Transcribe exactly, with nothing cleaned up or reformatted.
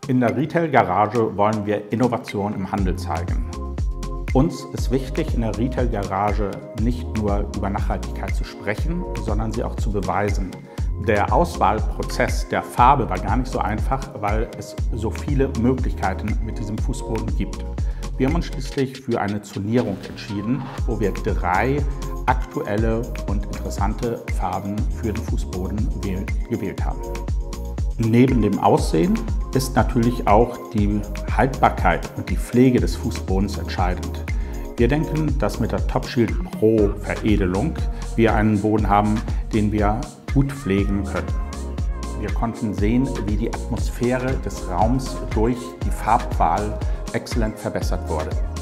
In der Retail-Garage wollen wir Innovation im Handel zeigen. Uns ist wichtig, in der Retail-Garage nicht nur über Nachhaltigkeit zu sprechen, sondern sie auch zu beweisen. Der Auswahlprozess der Farbe war gar nicht so einfach, weil es so viele Möglichkeiten mit diesem Fußboden gibt. Wir haben uns schließlich für eine Zonierung entschieden, wo wir drei aktuelle und interessante Farben für den Fußboden gewählt haben. Neben dem Aussehen ist natürlich auch die Haltbarkeit und die Pflege des Fußbodens entscheidend. Wir denken, dass mit der Topshield Pro Veredelung wir einen Boden haben, den wir gut pflegen können. Wir konnten sehen, wie die Atmosphäre des Raums durch die Farbwahl exzellent verbessert wurde.